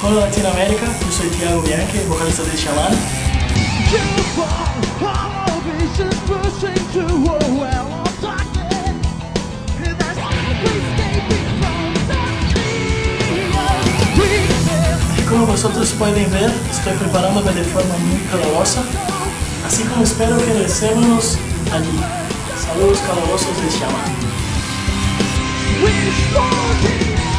Hola LatinAmerica, yo soy Bianchi, vocalista de SHAMAN. Como vosotros pueden ver, estoy preparándome de forma muy calurosa, así como espero que recibamos allí. Saludos calurosos de SHAMAN.